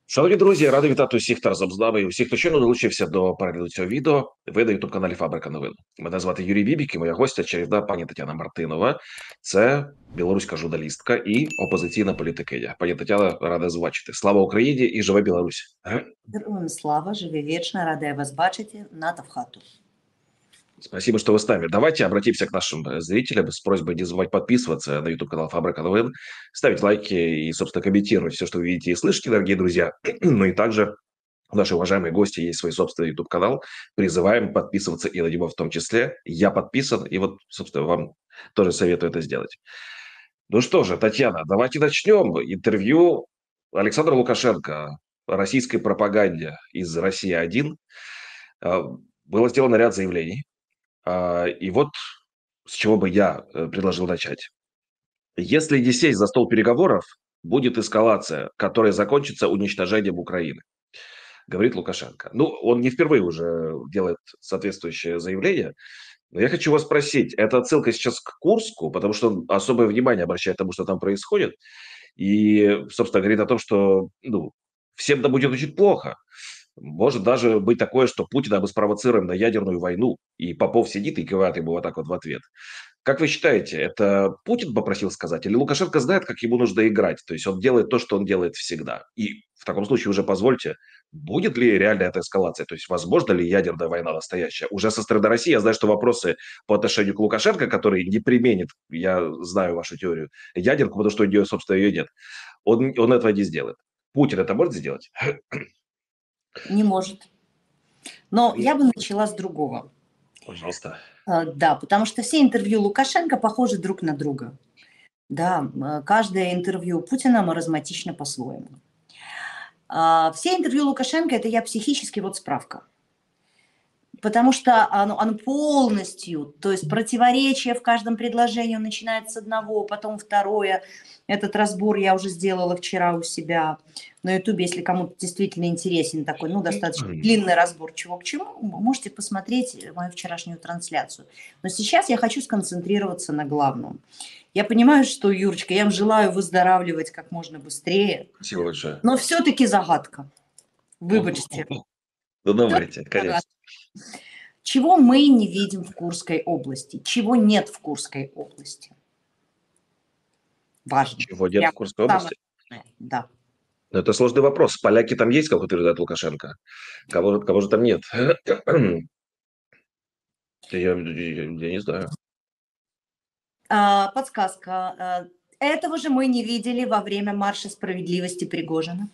Шановні друзі, радий вітати усіх, хто разом з нами і усіх, хто щойно долучився до перегляду цього відео. Ви на ютуб-каналі Фабрика новин. Мене звати Юрій Бібік і моя гостя чарівна пані Тетяна Мартинова. Це білоруська журналістка і опозиційна політикиня. Пані Тетяна, рада бачити. Слава Україні і живе Білорусь! Героям слава, живи вечно, рада я вас бачити, НАТО в хату. Спасибо, что вы с нами. Давайте обратимся к нашим зрителям с просьбой не забывать подписываться на YouTube-канал Фабрика новин, ставить лайки и, собственно, комментировать все, что вы видите и слышите, дорогие друзья. Ну и также у наших уважаемых гостей есть свой собственный YouTube-канал. Призываем подписываться и на него в том числе. Я подписан, и вот, собственно, вам тоже советую это сделать. Ну что же, Татьяна, давайте начнем. Интервью Александра Лукашенко о российской пропаганде из «Россия-1». Было сделано ряд заявлений. И вот с чего бы я предложил начать. Если не сесть за стол переговоров, будет эскалация, которая закончится уничтожением Украины, говорит Лукашенко. Ну, он не впервые уже делает соответствующее заявление. Но я хочу вас спросить, это отсылка сейчас к Курску, потому что он особое внимание обращает тому, что там происходит, и, собственно, говорит о том, что всем это будет очень плохо. Может даже быть такое, что Путина мы спровоцируем на ядерную войну, и Попов сидит и кивает ему вот так вот в ответ. Как вы считаете, это Путин попросил сказать, или Лукашенко знает, как ему нужно играть? То есть он делает то, что он делает всегда. И в таком случае уже позвольте, будет ли реальная эта эскалация? То есть возможно ли ядерная война настоящая? Уже со стороны России я знаю, что вопросы по отношению к Лукашенко, который не применит, я знаю вашу теорию, ядерку, потому что у нее, собственно, ее нет. Он этого не сделает. Путин это может сделать? Не может. Но я бы начала с другого. Пожалуйста. Да, потому что все интервью Лукашенко похожи друг на друга. Да, каждое интервью Путина маразматично по-своему. Все интервью Лукашенко – это я психически, вот справка. Потому что оно полностью, то есть противоречие в каждом предложении, он начинает с одного, потом второе. Этот разбор я уже сделала вчера у себя на Ютубе, если кому-то действительно интересен такой, достаточно длинный разбор чего к чему, можете посмотреть мою вчерашнюю трансляцию. Но сейчас я хочу сконцентрироваться на главном. Я понимаю, что, Юрочка, я вам желаю выздоравливать как можно быстрее. Спасибо большое. Но все-таки загадка. Выбачьте. Ну, давайте, конечно. Чего мы не видим в Курской области? Чего нет в Курской области? Важно. Чего нет в Курской области? Да. Но это сложный вопрос. Поляки там есть, как утверждает Лукашенко? Кого же там нет? Я не знаю. Подсказка. Этого же мы не видели во время марша справедливости Пригожина.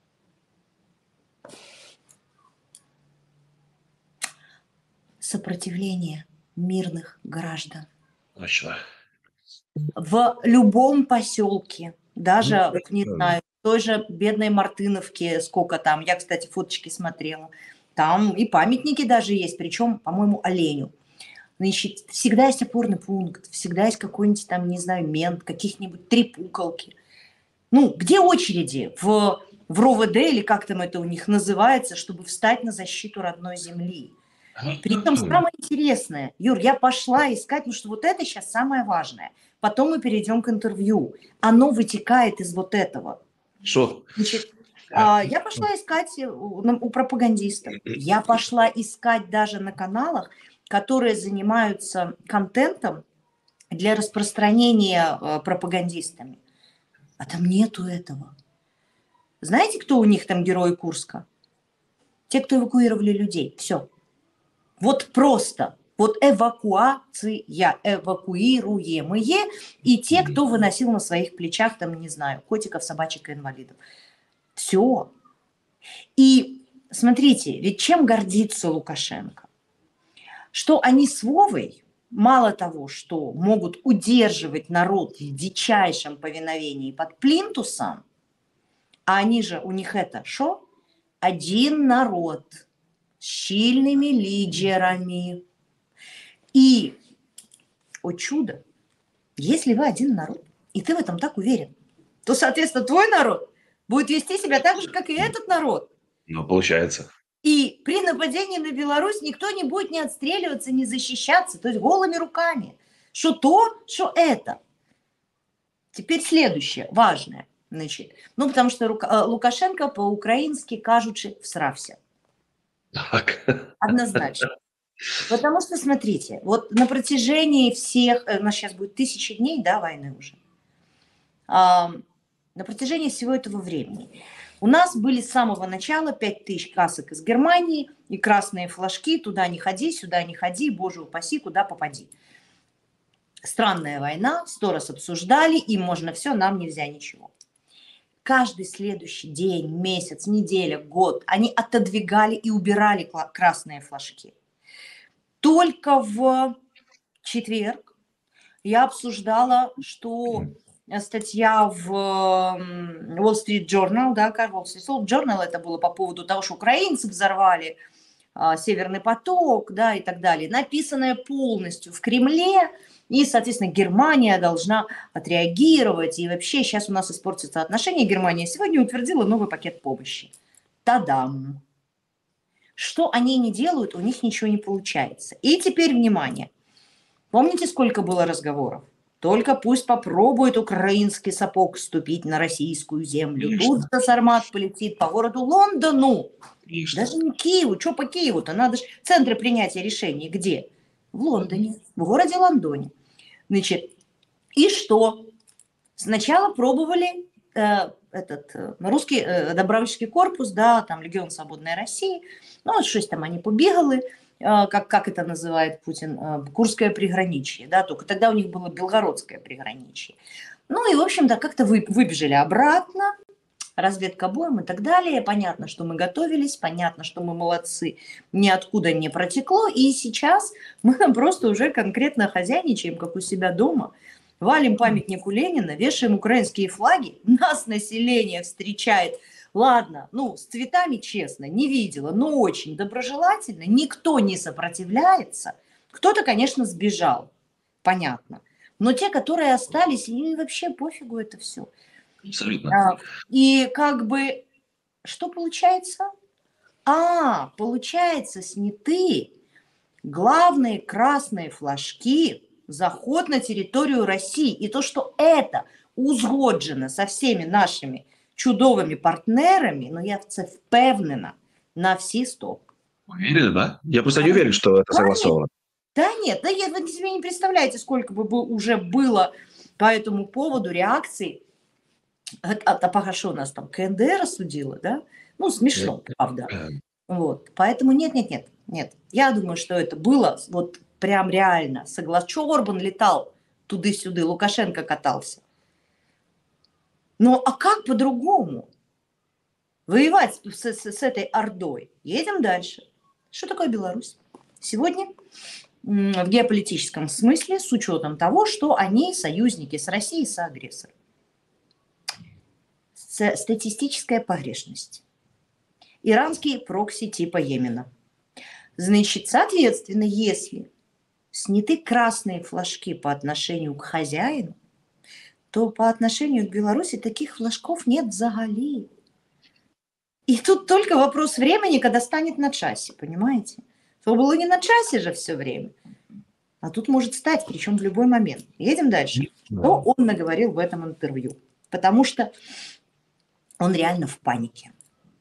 Сопротивление мирных граждан. Точно. В любом поселке, даже, не знаю, в той же бедной Мартыновке, сколько там, я, кстати, фоточки смотрела, там и памятники даже есть, причем, по-моему, оленю. Значит, всегда есть опорный пункт, всегда есть какой-нибудь там, не знаю, мент, каких-нибудь 3 пуколки. Где очереди в РОВД или как там это у них называется, чтобы встать на защиту родной земли? При этом самое интересное, Юр, я пошла искать, что вот это сейчас самое важное. Потом мы перейдем к интервью. Оно вытекает из вот этого. Что? Значит, я пошла искать у пропагандистов. Я пошла искать даже на каналах, которые занимаются контентом для распространения пропагандистами. А там нету этого. Знаете, кто у них там герои Курска? Те, кто эвакуировали людей. Все. Вот просто. Вот эвакуация, эвакуируемые, и те, кто выносил на своих плечах, там, не знаю, котиков, собачек и инвалидов. Все. И смотрите, ведь чем гордится Лукашенко? Что они с Вовой, мало того, что могут удерживать народ в дичайшем повиновении под плинтусом, а они же, у них это что? Один народ с сильными лидерами. И, о чудо, если вы один народ, и ты в этом так уверен, то, соответственно, твой народ будет вести себя так же, как и этот народ. Ну, получается. И при нападении на Беларусь никто не будет ни отстреливаться, ни защищаться, то есть голыми руками. Что то, что это. Теперь следующее, важное. Значит, ну, потому что Лукашенко по-украински кажучи всрався. Так. Однозначно. Потому что, смотрите, вот на протяжении всех, у нас сейчас будет 1000 дней, да, войны уже, на протяжении всего этого времени у нас были с самого начала 5000 касок из Германии и красные флажки «туда не ходи, сюда не ходи, боже упаси, куда попади». Странная война, 100 раз обсуждали, им можно все, нам нельзя ничего. Каждый следующий день, месяц, неделя, год они отодвигали и убирали красные флажки. Только в четверг я обсуждала, что статья в Wall Street Journal, да, Wall Street Journal, это было по поводу того, что украинцы взорвали Северный поток, да, и так далее, написанная полностью в Кремле, и, соответственно, Германия должна отреагировать, и вообще сейчас у нас испортятся отношения. Германия сегодня утвердила новый пакет помощи. Та-дам! Что они не делают, у них ничего не получается. И теперь, внимание, помните, сколько было разговоров? Только пусть попробует украинский сапог ступить на российскую землю. Тут Сармат полетит по городу Лондону. Конечно. Даже не Киеву. Что по Киеву-то? Надо же центры принятия решений. Где? В Лондоне. В городе Лондоне. Значит, и что? Сначала пробовали русский добровольчий корпус, да, там Легион Свободной России. Ну, вот что там они побегали. Как это называет Путин, Курское приграничье, да, только тогда у них было Белгородское приграничье. Ну и, в общем-то, как-то выбежали обратно, разведка боем и так далее. Понятно, что мы готовились, понятно, что мы молодцы, ниоткуда не протекло, и сейчас мы просто уже конкретно хозяйничаем, как у себя дома, валим памятнику Ленина, вешаем украинские флаги, нас население встречает. Ладно, ну, с цветами, честно, не видела, но очень доброжелательно, никто не сопротивляется. Кто-то, конечно, сбежал, понятно. Но те, которые остались, им вообще пофигу это все. Абсолютно. И как бы, что получается? Получается, сняты главные красные флажки, заход на территорию России. И то, что это узгоджено со всеми нашими чудовими партнерами, но я в це впевнена на всі 100. Уверены, да? Я просто не уверен, что это согласовано. Да нет, вы себе не представляете, сколько бы уже было по этому поводу реакций. А пока что у нас там КНДР осудила, да? Ну, смешно, правда. Вот. Поэтому нет. Я думаю, что это было вот прям реально. Что Орбан летал туды-сюды, Лукашенко катался. Ну, а как по-другому? Воевать с этой ордой. Едем дальше. Что такое Беларусь? Сегодня в геополитическом смысле, с учетом того, что они союзники с Россией, соагрессоры. Статистическая погрешность. Иранские прокси типа Йемена. Значит, соответственно, если сняты красные флажки по отношению к хозяину, то по отношению к Беларуси таких флажков нет взагалі. И тут только вопрос времени, когда станет на часе, понимаете? То было не на часе же все время, а тут может стать, причем в любой момент. Едем дальше. Что он наговорил в этом интервью? Потому что он реально в панике.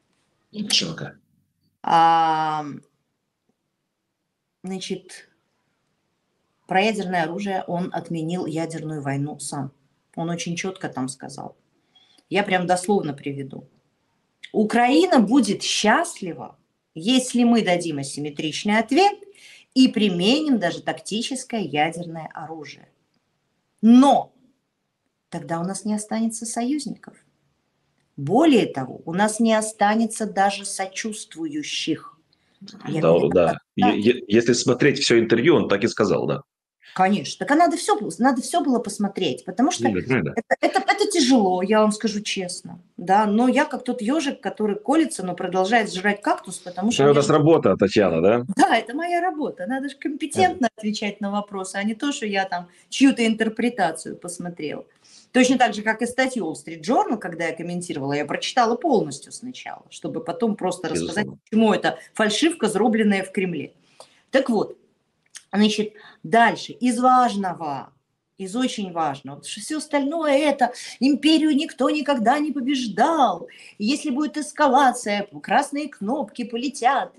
Значит, про ядерное оружие он отменил ядерную войну сам. Он очень четко там сказал. Я прям дословно приведу. Украина будет счастлива, если мы дадим асимметричный ответ и применим даже тактическое ядерное оружие. Но тогда у нас не останется союзников. Более того, у нас не останется даже сочувствующих. Да. Если смотреть все интервью, он так и сказал, да. Конечно. Так надо все было посмотреть, потому что это тяжело, я вам скажу честно. Да? Но я как тот ежик, который колется, но продолжает жрать кактус, потому что... Это у нас работа, Татьяна, да? Да, это моя работа. Надо же компетентно отвечать на вопросы, а не то, что я там чью-то интерпретацию посмотрела. Точно так же, как и статью Wall Street Journal, когда я комментировала, я прочитала полностью сначала, чтобы потом просто рассказать, почему это фальшивка, зарубленная в Кремле. Так вот, значит, дальше. Из важного из очень важного. Все остальное это империю никто никогда не побеждал. И если будет эскалация, красные кнопки полетят,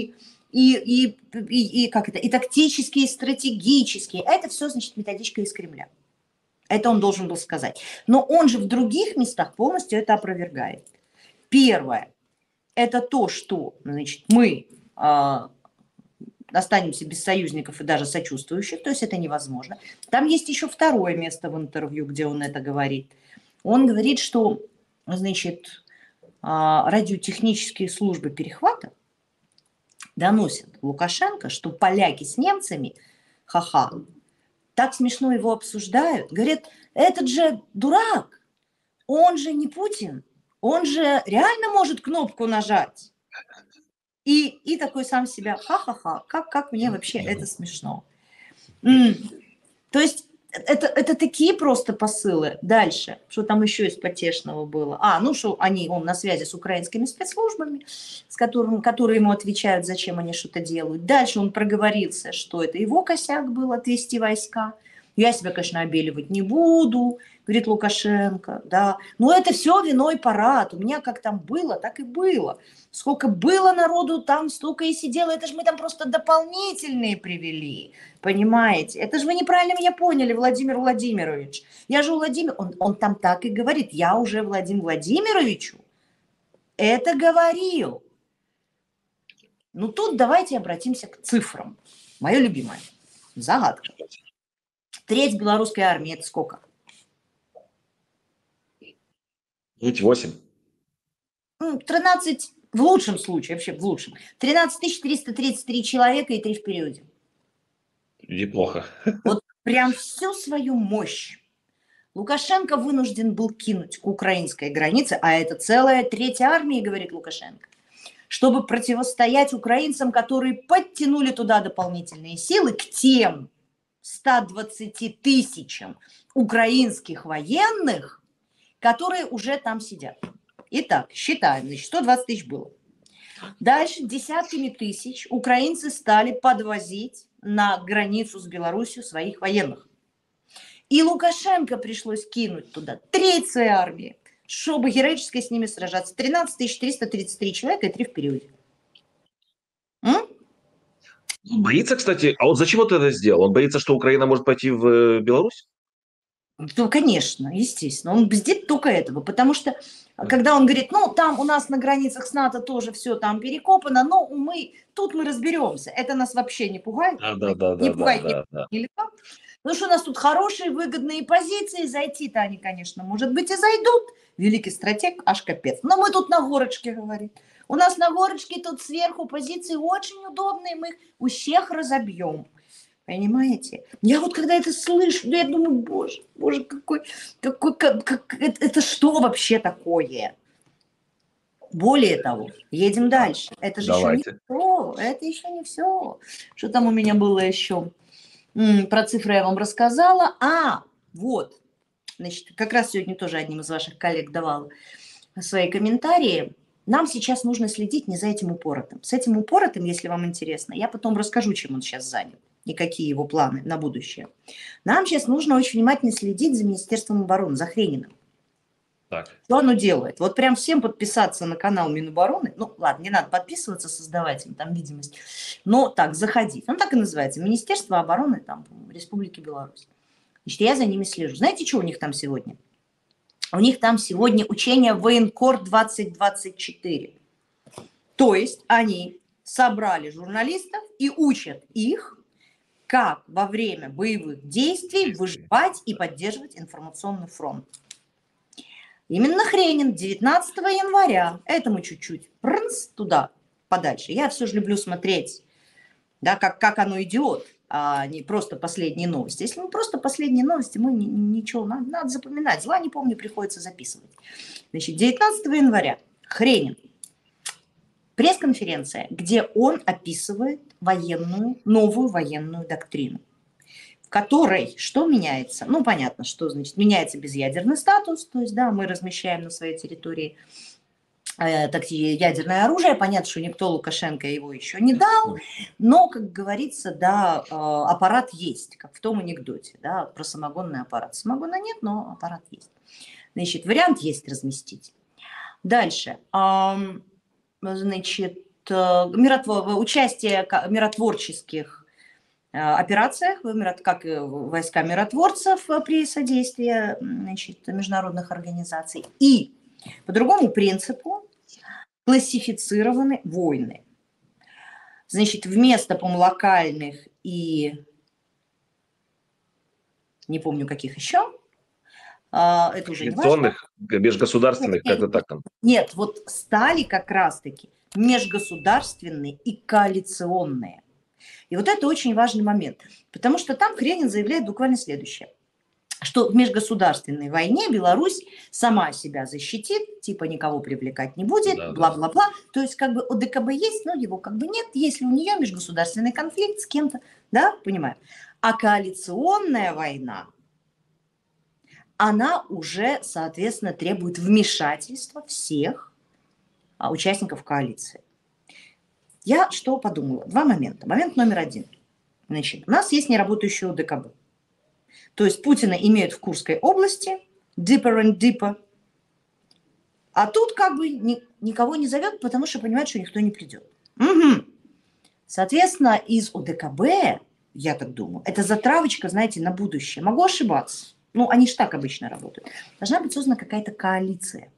как это, и тактические, и стратегические. Это все, значит, методичка из Кремля. Это он должен был сказать. Но он же в других местах полностью это опровергает. Первое – это то, что, значит, мы останемся без союзников и даже сочувствующих, то есть это невозможно. Там есть еще второе место в интервью, где он это говорит. Он говорит, что, значит, радиотехнические службы перехвата доносят Лукашенко, что поляки с немцами, ха-ха, так смешно его обсуждают. Говорят, этот же дурак, он же не Путин, он же реально может кнопку нажать. И такой сам себя, ха-ха-ха, как мне вообще это смешно. То есть это такие просто посылы. Дальше, что там еще из потешного было? Что он на связи с украинскими спецслужбами, которые ему отвечают, зачем они что-то делают. Дальше он проговорился, что это его косяк был отвести войска. Я себя, конечно, обеливать не буду, говорит Лукашенко, да. Но это все виной парад. У меня как там было, так и было. Сколько было народу, там столько и сидело. Это же мы там просто дополнительные привели. Понимаете? Это же вы неправильно меня поняли, Владимир Владимирович. Я же у Владимира... Он там так и говорит. Я уже Владимиру Владимировичу это говорил. Ну тут давайте обратимся к цифрам. Мое любимое. Загадка. Треть белорусской армии – это сколько? 8. 13, в лучшем случае, вообще в лучшем. 13 333 человека и 3 в периоде. Неплохо. Вот прям всю свою мощь Лукашенко вынужден был кинуть к украинской границе, а это целая треть армии, говорит Лукашенко, чтобы противостоять украинцам, которые подтянули туда дополнительные силы к тем 120 тысячам украинских военных, которые уже там сидят. Итак, считаем, значит, 120 тысяч было. Дальше десятками тысяч украинцы стали подвозить на границу с Беларусью своих военных. И Лукашенко пришлось кинуть туда треть своей армии, чтобы героически с ними сражаться. 13 333 человека и 3 в периоде. Боится, кстати, а вот зачем он это сделал? Он боится, что Украина может пойти в Беларусь? Ну, конечно, естественно. Он бздит только этого, потому что, когда он говорит, там у нас на границах с НАТО тоже все там перекопано, но тут мы разберемся. Это нас вообще не пугает. Не пугает. Потому что у нас тут хорошие, выгодные позиции. Зайти-то они, конечно, может быть, и зайдут. Великий стратег, аж капец. Но мы тут на горочке, говорит. У нас на горочке тут сверху позиции очень удобные, мы их у всех разобьем. Понимаете? Я вот когда это слышу, я думаю, боже, это что вообще такое? Более того, едем дальше. Это же еще не все. Это еще не все. Что там у меня было еще? Про цифры я вам рассказала. Вот. Значит, как раз сегодня тоже одним из ваших коллег давала свои комментарии. Нам сейчас нужно следить не за этим упоротым. С этим упоротым, если вам интересно, я потом расскажу, чем он сейчас занят и какие его планы на будущее. Нам сейчас нужно очень внимательно следить за Министерством обороны, за Хрениным. Так. Что оно делает? Вот прям всем подписаться на канал Минобороны. Ну, ладно, не надо подписываться, создавать им там видимость. Но так, заходить. Он так и называется. Министерство обороны там, Республики Беларусь. Значит, я за ними слежу. Знаете, что у них там сегодня? У них там сегодня учение Военкор 2024. То есть они собрали журналистов и учат их, как во время боевых действий выживать и поддерживать информационный фронт. Именно Хренин 19 января, это мы чуть-чуть туда подальше. Я все же люблю смотреть, да, как оно идет, а не просто последние новости. Если мы просто последние новости, мы ничего, надо запоминать. Зла не помню, приходится записывать. Значит, 19 января Хренин. Пресс-конференция, где он описывает новую военную доктрину, в которой что меняется? Ну, понятно, что значит меняется безъядерный статус, то есть, да, мы размещаем на своей территории ядерное оружие. Понятно, что никто Лукашенко его еще не дал, но, как говорится, да, аппарат есть, как в том анекдоте, да, про самогонный аппарат. Самогона нет, но аппарат есть. Значит, вариант есть разместить. Дальше. Значит, участие в миротворческих операциях, как войска миротворцев при содействии, значит, международных организаций. И по другому принципу классифицированы войны. Значит, вместо, по-моему, локальных и не помню каких еще, это уже не важно. Межгосударственных, как-то так там. Нет, вот стали как раз-таки межгосударственные и коалиционные. И вот это очень важный момент, потому что там Кренин заявляет буквально следующее, что в межгосударственной войне Беларусь сама себя защитит, типа никого привлекать не будет, бла-бла-бла. То есть как бы ОДКБ есть, но его как бы нет, если у нее межгосударственный конфликт с кем-то, да, понимаю. А коалиционная война, она уже, соответственно, требует вмешательства всех участников коалиции. Я что подумала? Два момента. Момент номер один. Значит, у нас есть неработающий ОДКБ. То есть Путина имеют в Курской области, deeper and deeper, а тут как бы никого не зовет, потому что понимают, что никто не придет. Угу. Соответственно, из ОДКБ, я так думаю, это затравочка, знаете, на будущее. Могу ошибаться. Ну, они же так обычно работают. Должна быть создана какая-то коалиция,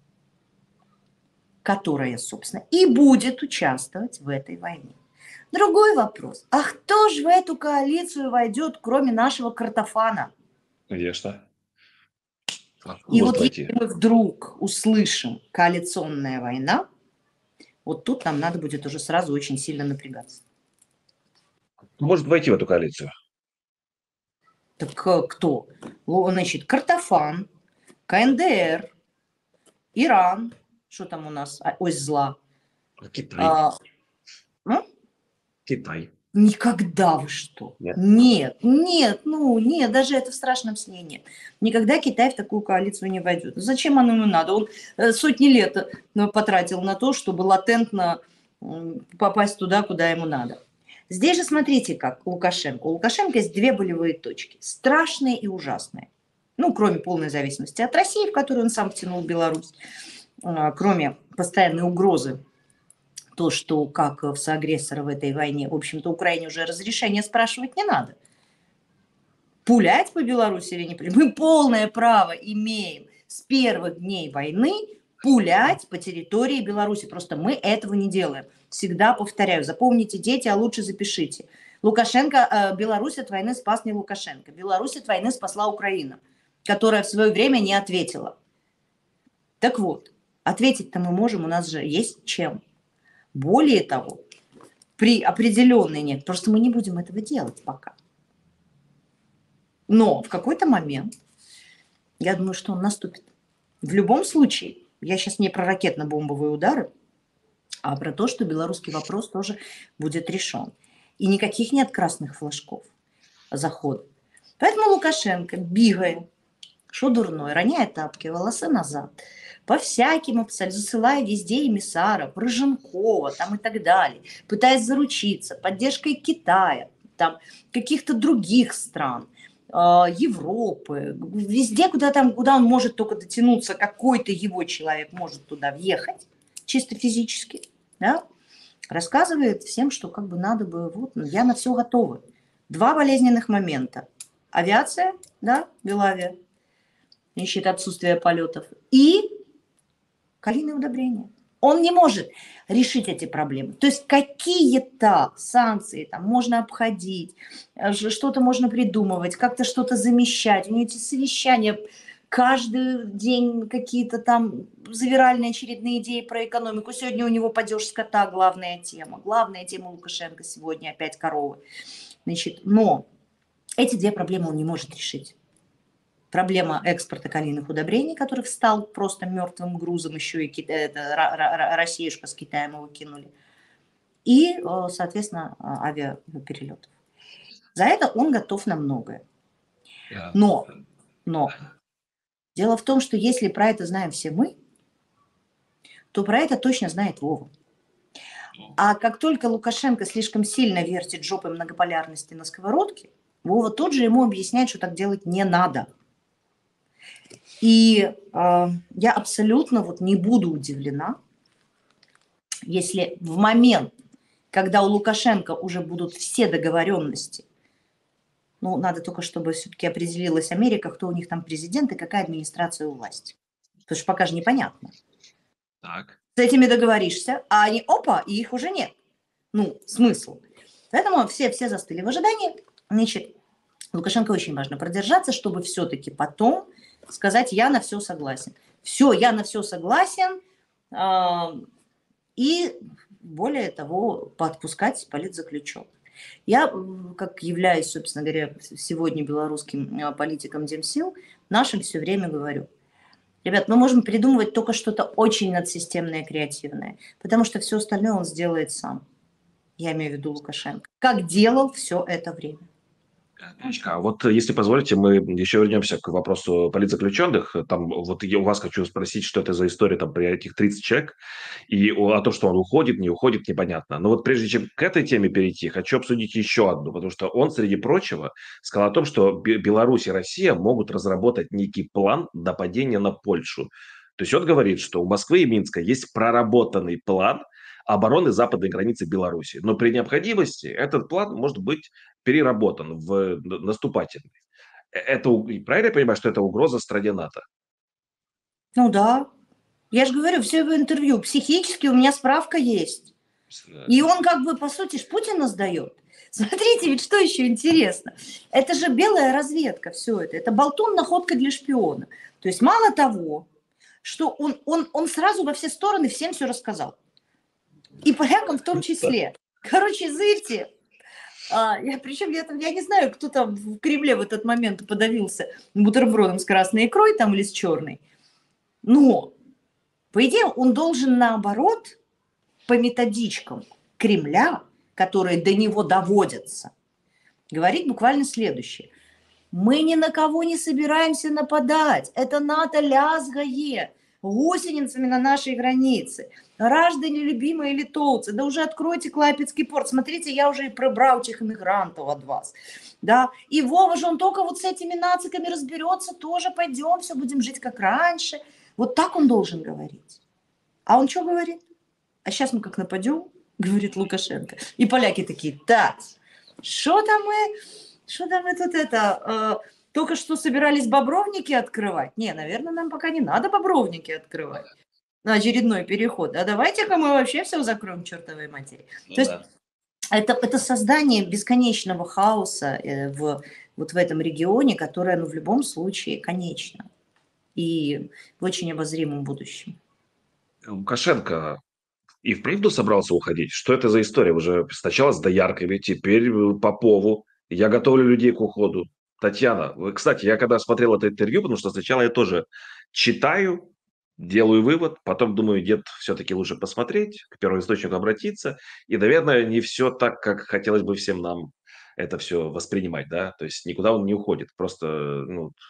которая, собственно, и будет участвовать в этой войне. Другой вопрос. А кто же в эту коалицию войдет, кроме нашего картофана? Конечно. И вот если мы вдруг услышим коалиционная война, вот тут нам надо будет уже сразу очень сильно напрягаться. Может войти в эту коалицию? Так кто? Значит, картофан, КНДР, Иран, что там у нас, ось зла. Китай. Китай. Никогда вы что? Нет, даже это в страшном сне нет. Никогда Китай в такую коалицию не войдет. Зачем оно ему надо? Он сотни лет потратил на то, чтобы латентно попасть туда, куда ему надо. Здесь же смотрите, как Лукашенко. У Лукашенко есть две болевые точки. Страшные и ужасные. Ну, кроме полной зависимости от России, в которую он сам втянул Беларусь. Кроме постоянной угрозы. То, что как в соагрессора в этой войне, в общем-то, Украине уже разрешения спрашивать не надо. Пулять по Беларуси или не пулять? Мы полное право имеем с первых дней войны пулять по территории Беларуси. Просто мы этого не делаем. Всегда повторяю, запомните, дети, а лучше запишите. Лукашенко, Беларусь от войны спас не Лукашенко. Беларусь от войны спасла Украина, которая в свое время не ответила. Так вот, ответить-то мы можем, у нас же есть чем. Более того, при определенной нет, просто мы не будем этого делать пока. Но в какой-то момент, я думаю, что он наступит. В любом случае, я сейчас не про ракетно-бомбовые удары, а про то, что белорусский вопрос тоже будет решен. И никаких нет красных флажков захода. Поэтому Лукашенко, бегая, что дурной, роняя тапки, волосы назад, по всяким абсолютно, засылая везде эмиссаров, Рыженкова там и так далее, пытаясь заручиться поддержкой Китая, там, каких-то других стран, Европы, везде, куда он может только дотянуться, какой-то его человек может туда въехать, чисто физически, да, рассказывает всем, что как бы надо бы, вот, я на все готова. Два болезненных момента. Авиация, да, Белавия, ищет отсутствие полетов, и калийные удобрения. Он не может решить эти проблемы. То есть какие-то санкции там можно обходить, что-то можно придумывать, как-то что-то замещать. У него эти совещания каждый день какие-то там завиральные очередные идеи про экономику. Сегодня у него падеж скота главная тема. Главная тема Лукашенко сегодня опять коровы. Значит, но эти две проблемы он не может решить. Проблема экспорта калийных удобрений, который стал просто мертвым грузом, еще и Россиюшка с Китаем его кинули. И, соответственно, авиаперелетов. За это он готов на многое. Но дело в том, что если про это знаем все мы, то про это точно знает Вова. А как только Лукашенко слишком сильно вертит жопой многополярности на сковородке, Вова тут же ему объясняет, что так делать не надо. И я абсолютно вот не буду удивлена, если в момент, когда у Лукашенко уже будут все договоренности, ну, надо только, чтобы все-таки определилась Америка, кто у них там президент и какая администрация у власти. Потому что пока же непонятно. Так. С этими договоришься, а они, опа, и их уже нет. Ну, смысл. Поэтому все застыли в ожидании. Значит, Лукашенко очень важно продержаться, чтобы все-таки потом сказать, я на все согласен. Все, я на все согласен. И более того, подпускать политзаключенных. Я, как являюсь, собственно говоря, сегодня белорусским политиком Демсил, нашим все время говорю, ребят, мы можем придумывать только что-то очень надсистемное, креативное, потому что все остальное он сделает сам. Я имею в виду Лукашенко. Как делал все это время. А вот, если позволите, мы еще вернемся к вопросу политзаключенных. Там вот я у вас хочу спросить, что это за история там при этих 30 человек, и о том, что он уходит, не уходит, непонятно. Но вот прежде чем к этой теме перейти, хочу обсудить еще одну, потому что он, среди прочего, сказал о том, что Беларусь и Россия могут разработать некий план нападения на Польшу. То есть он говорит, что у Москвы и Минска есть проработанный план обороны западной границы Беларуси. Но при необходимости этот план может быть переработан в наступательный. Это, правильно я понимаю, что это угроза стране НАТО? Ну да. Я же говорю, все его интервью. Психически у меня справка есть. И он как бы, по сути, Путина сдает. Смотрите, ведь что еще интересно. Это же белая разведка, все это. Это болтун, находка для шпиона. То есть мало того, что он сразу во все стороны всем все рассказал. И полякам в том числе. Короче, зырьте. Причем я не знаю, кто там в Кремле в этот момент подавился бутербродом с красной икрой там или с черной. Но, по идее, он должен наоборот по методичкам Кремля, которые до него доводятся, говорить буквально следующее. Мы ни на кого не собираемся нападать. Это НАТО лязгает гусеницами на нашей границе. Граждане, любимые литовцы, да уже откройте Клайпедский порт. Смотрите, я уже и пробрал этих иммигрантов от вас. Да? И Вова же, он только вот с этими нациками разберется, тоже пойдем, все будем жить как раньше. Вот так он должен говорить. А он что говорит? А сейчас мы как нападем, говорит Лукашенко. И поляки такие, так, что там мы тут только что собирались бобровники открывать? Не, наверное, нам пока не надо бобровники открывать на очередной переход. А давайте-ка мы вообще все закроем к чертовой матери. То есть это создание бесконечного хаоса вот в этом регионе, которое в любом случае конечно. И в очень обозримом будущем. Лукашенко и вправду собрался уходить? Что это за история? Уже сначала с доярками, теперь Попову. Я готовлю людей к уходу. Татьяна, кстати, я когда смотрел это интервью, потому что сначала я тоже читаю, делаю вывод, потом думаю, нет, все-таки лучше посмотреть, к первоисточнику обратиться. И, наверное, не все так, как хотелось бы всем нам это все воспринимать, да? То есть никуда он не уходит. Просто,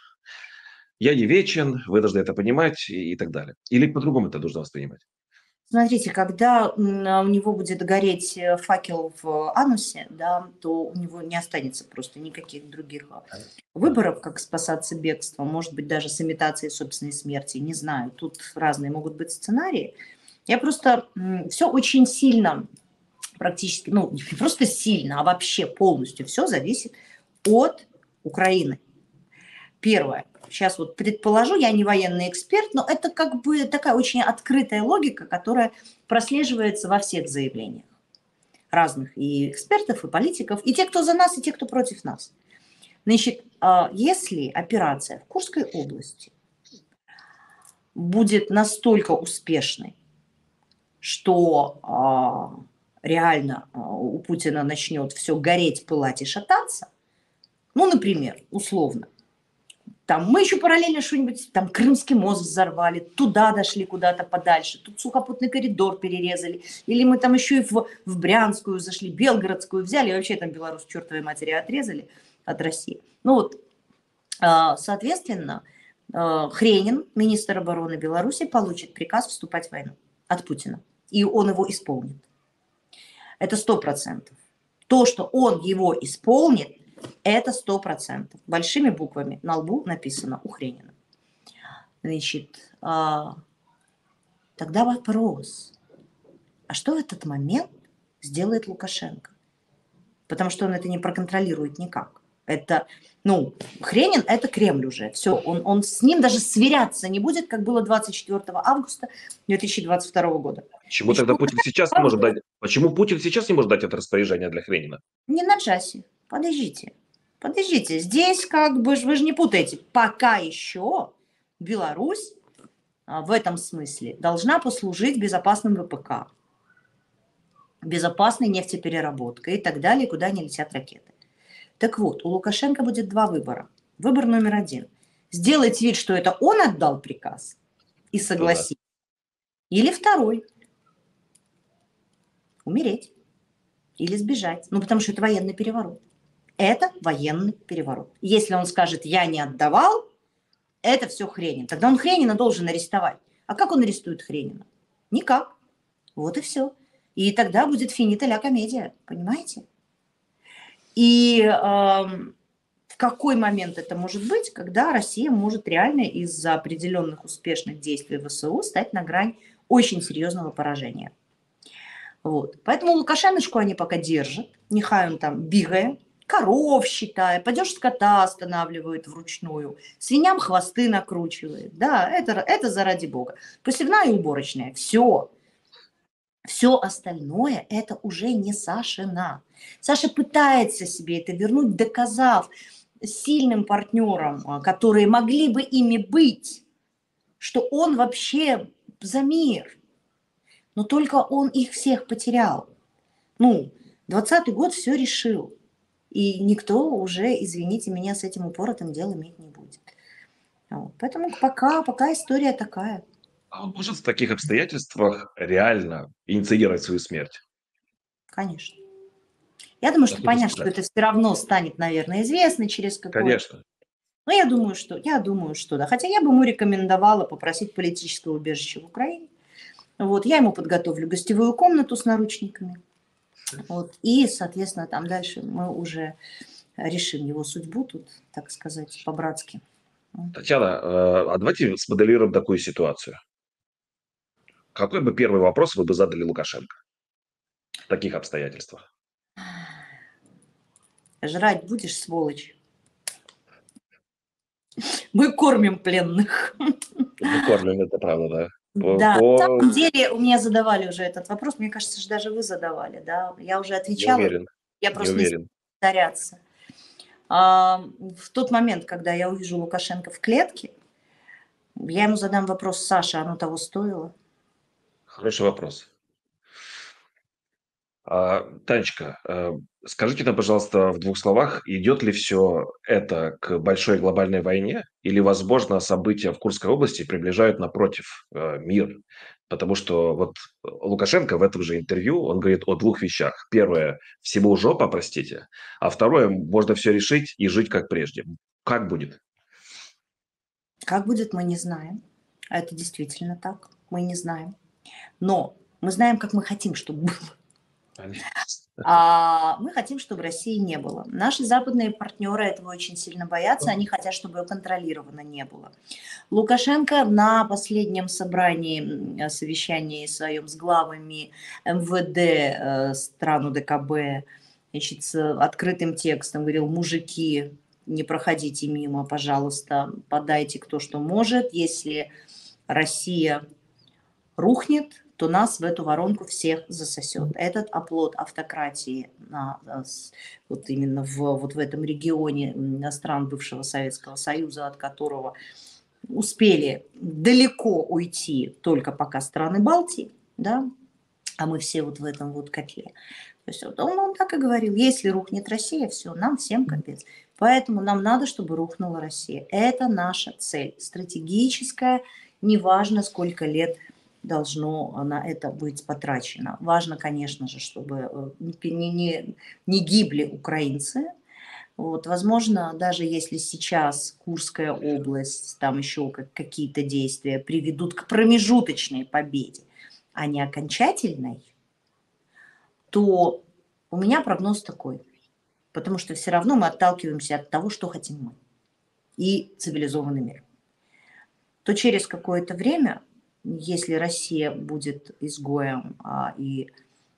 я не вечен, вы должны это понимать и так далее. Или по-другому это нужно воспринимать? Смотрите, когда у него будет гореть факел в анусе, да, то у него не останется просто никаких других выборов, как спасаться бегством, может быть, даже с имитацией собственной смерти, не знаю. Тут разные могут быть сценарии. Я просто все очень сильно, практически, не просто сильно, а вообще полностью все зависит от Украины. Первое. Сейчас вот предположу, я не военный эксперт, но это как бы такая очень открытая логика, которая прослеживается во всех заявлениях разных и экспертов, и политиков, и те, кто за нас, и те, кто против нас. Значит, если операция в Курской области будет настолько успешной, что реально у Путина начнет все гореть, пылать и шататься, например, условно, там мы еще параллельно что-нибудь, там Крымский мост взорвали, туда дошли куда-то подальше, тут сухопутный коридор перерезали, или мы там еще и в Брянскую зашли, Белгородскую взяли, и вообще там Беларусь чертовой матери отрезали от России. Соответственно, Хренин, министр обороны Беларуси, получит приказ вступать в войну. от Путина, и он его исполнит. Это 100%. То, что он его исполнит, это 100%. Большими буквами на лбу написано у Хренина. Значит, тогда вопрос, а что в этот момент сделает Лукашенко? Потому что он это не проконтролирует никак. Это, Хренин – это Кремль уже. Все, он с ним даже сверяться не будет, как было 24 августа 2022 года. Почему тогда Путин сейчас не может дать? Почему Путин сейчас не может дать это распоряжение для Хренина? Не на часе. Подождите. Здесь вы же не путаете. Пока еще Беларусь в этом смысле должна послужить безопасным ВПК, безопасной нефтепереработкой и так далее, куда не летят ракеты. Так вот, у Лукашенко будет два выбора. Выбор номер один. Сделать вид, что это он отдал приказ и согласиться. Или второй. Умереть. Или сбежать. Потому что это военный переворот. Это военный переворот. Если он скажет, я не отдавал, это все Хренин. Тогда он Хренина должен арестовать. А как он арестует Хренина? Никак. Вот и все. И тогда будет финита ля комедия. Понимаете? И в какой момент это может быть, когда Россия может реально из-за определенных успешных действий ВСУ стать на грань очень серьезного поражения. Вот. Поэтому Лукашеночку они пока держат. Нехай он там бегает, коров считая, падеж скота останавливают вручную, свиньям хвосты накручивает. Да, это заради бога. Посевная и уборочная. Все. Все остальное это уже не Сашина. Саша пытается себе это вернуть, доказав сильным партнерам, которые могли бы ими быть, что он вообще за мир. Но только он их всех потерял. 20-й год все решил. И никто уже, извините меня, с этим упоротым дело иметь не будет. Поэтому пока история такая. А он может в таких обстоятельствах реально инициировать свою смерть? Конечно. Я думаю, что понятно, что это все равно станет, наверное, известно через какое-то... Конечно. Но я думаю, что да. Хотя я бы ему рекомендовала попросить политическое убежище в Украине. Я ему подготовлю гостевую комнату с наручниками. И, соответственно, там дальше мы уже решим его судьбу тут, так сказать, по-братски. Татьяна, а давайте смоделируем такую ситуацию. Какой бы первый вопрос вы бы задали Лукашенко в таких обстоятельствах? Жрать будешь, сволочь? Мы кормим пленных. Мы кормим, это правда, да. Да, на самом деле у меня задавали уже этот вопрос. Мне кажется, что даже вы задавали, да. Я уже отвечала. Не уверен. Я просто не буду повторяться. В тот момент, когда я увижу Лукашенко в клетке, я ему задам вопрос: Саша, оно того стоило? Хороший вопрос. Танечка, скажите нам, пожалуйста, в 2 словах, идет ли все это к большой глобальной войне или, возможно, события в Курской области приближают, напротив, мир? Потому что вот Лукашенко в этом же интервью, он говорит о 2 вещах. Первое – всему жопа, простите, а второе – можно все решить и жить как прежде. Как будет? Как будет, мы не знаем. Это действительно так. Мы не знаем. Но мы знаем, как мы хотим, чтобы было. Мы хотим, чтобы России не было. Наши западные партнеры этого очень сильно боятся. Они хотят, чтобы ее контролировано не было. Лукашенко на последнем собрании, совещании своем с главами МВД стран УДКБ, с открытым текстом говорил: мужики, не проходите мимо, пожалуйста, подайте кто что может. Если Россия рухнет, то нас в эту воронку всех засосет. Этот оплот автократии именно в этом регионе стран бывшего Советского Союза, от которого успели далеко уйти только пока страны Балтии, да, а мы все в этом котле. То есть он так и говорил: если рухнет Россия, все, нам всем капец. Поэтому нам надо, чтобы рухнула Россия. Это наша цель стратегическая, неважно, сколько лет должно на это быть потрачено. Важно, конечно же, чтобы не гибли украинцы. Возможно, даже если сейчас Курская область, там еще какие-то действия приведут к промежуточной победе, а не окончательной, то у меня прогноз такой. Потому что все равно мы отталкиваемся от того, что хотим мы и цивилизованный мир. То через какое-то время, если Россия будет изгоем и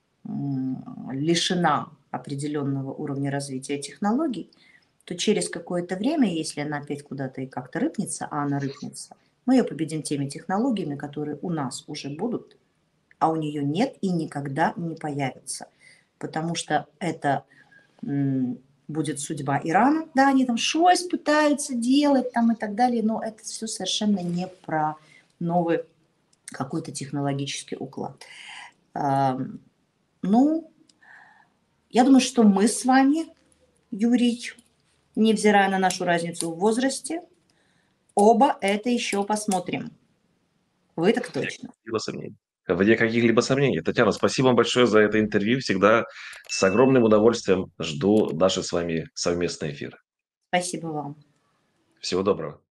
лишена определенного уровня развития технологий, то через какое-то время, если она опять куда-то и как-то рыпнется, а она рыпнется, мы ее победим теми технологиями, которые у нас уже будут, а у нее нет и никогда не появится. Потому что это будет судьба Ирана. Да, они там что-то пытаются делать там и так далее, но это все совершенно не про новый какой-то технологический уклад. Ну, я думаю, что мы с вами, Юрий, невзирая на нашу разницу в возрасте, оба это еще посмотрим. Вы так точно. Вне каких-либо сомнений. Татьяна, спасибо вам большое за это интервью. Всегда с огромным удовольствием жду наши с вами совместные эфиры. Спасибо вам. Всего доброго.